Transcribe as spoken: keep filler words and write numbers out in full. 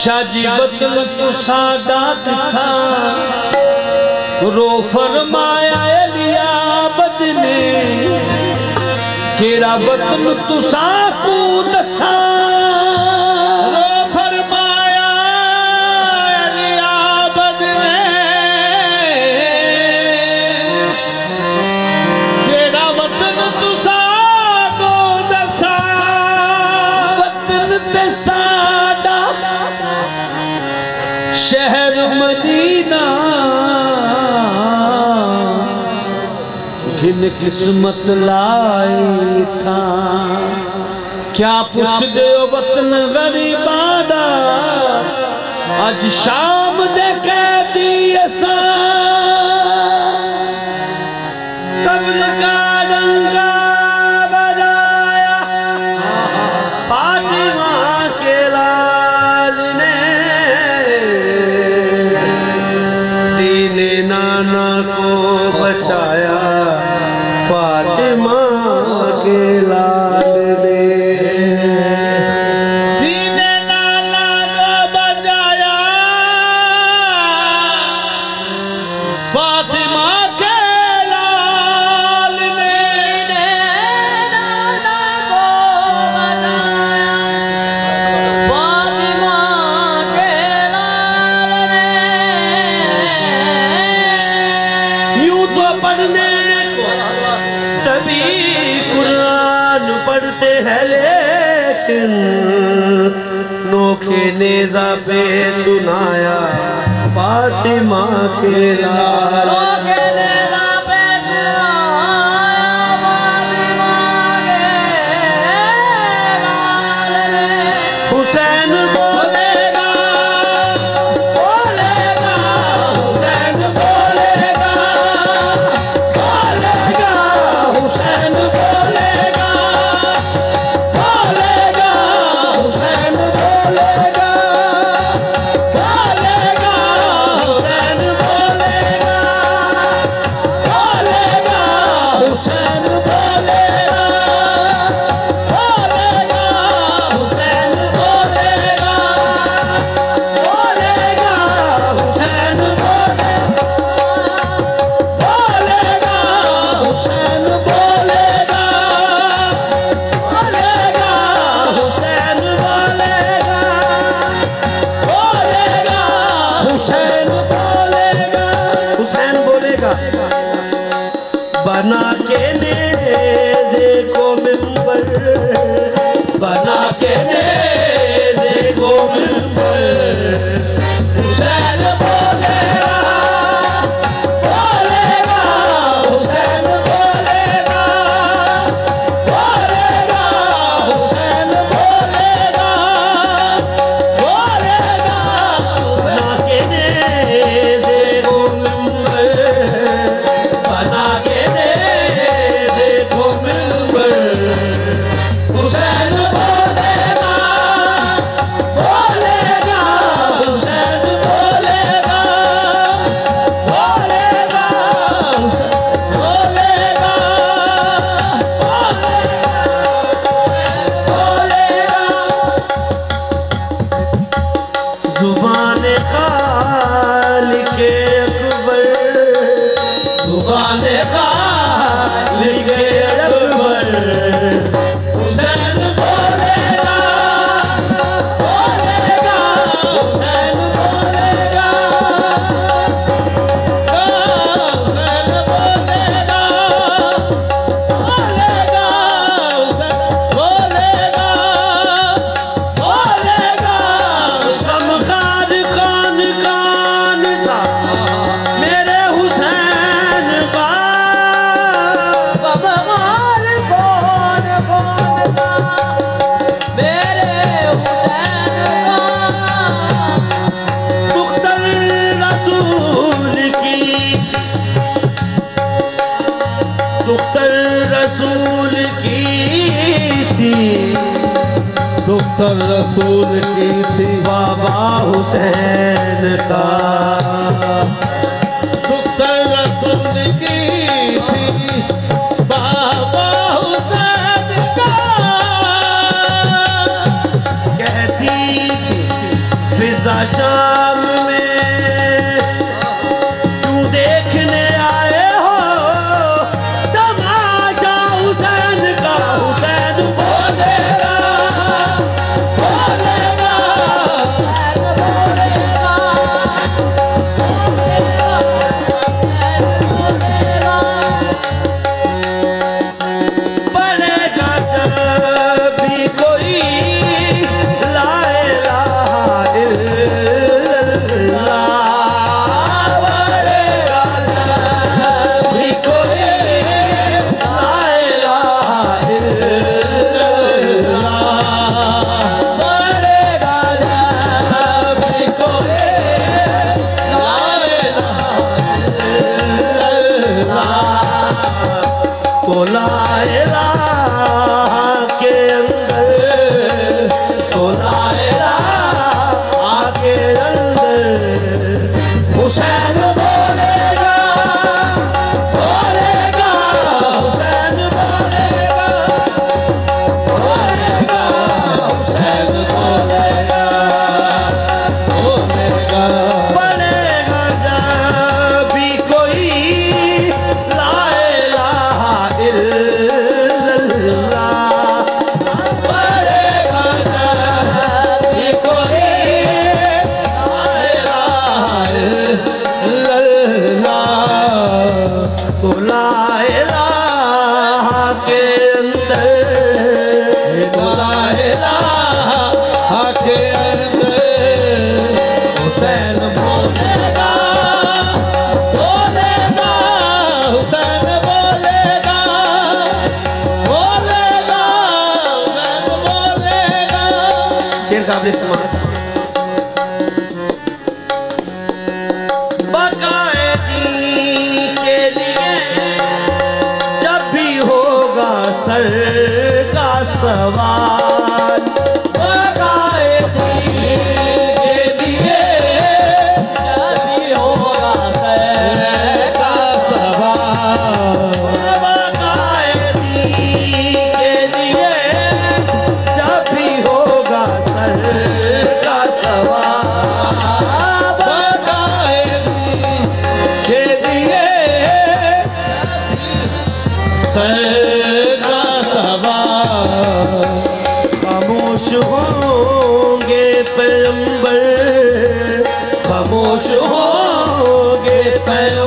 शाजी वतन तो सादा था रो फरमाया लिया बदने केड़ा वतन तुसा को दसा रो फरमाया लिया बदने केड़ा वतन तुसा को दसा वतन ते सादा शहर मदीना घिन किस्मत लाई था क्या पूछ दे वतन गरीबादा आज शाम दे कैदी असा कब्र का डंका बजाया फातिमा के लाल ने दीने नाना को बचाया फातिमा के लाल ने दीने नाना को बचाया फातिमा के लाल ने नाना को बचाया फातिमा के लाल ने यूं तो पढ़ने को सभी कुरान पढ़ते हैं लेकिन नोखे नेज़ा पे सुनाया फातिमा के लाल हुसैन बोलेगा बोलेगा हुसैन बोलेगा बोलेगा हुसैन बोलेगा बोलेगा हुसैन बोलेगा बोलेगा हुसैन बोलेगा बोलेगा हुसैन बोलेगा बोलेगा हुसैन बोलेगा बोलेगा हुसैन बोलेगा हुसैन बोलेगा बोलेगा हुसैन बोलेगा बोलेगा हुसैन बोलेगा हुसैन बोलेगा बना के नेज़े को मिंबर बना के नेज़े को मिंबर हुसैन बोलेगा बोलेगा हुसैन बोलेगा बोलेगा हुसैन बोलेगा बोलेगा बना के नेज़े को मिंबर बना के नेज़े को मिंबर हुसैन बोलेगा बोलेगा हुसैन बोलेगा बोलेगा हुसैन बोलेगा बोलेगा जुबान खालिक अकबर जुबान खालिक अकबर हुसैन बोलेगा बोलेगा हुसैन बोलेगा हुसैन बोलेगा बोलेगा हुसैन बोलेगा बोलेगा गमखार कौन कौन था मेरे हुसैन का बबगार कौन कौन था मेरे हुसैन का मुख्तर रसूल की मुख्तर रसूल की थी दुख्तर रसूल की थी बाबा हुसैन का दुख्तर रसूल की थी बाबा हुसैन का कहती थी समाज बाकायदी के लिए जब भी होगा सर का सवाल, बाकायदी के लिए जब भी होगा सर का सवाल, बाकायदी के लिए जब भी होगा सर का सवाल, बाकायदी के लिए सर का सवाल। खामोश होंगे पैगंबर, खामोश होंगे पैगंबर,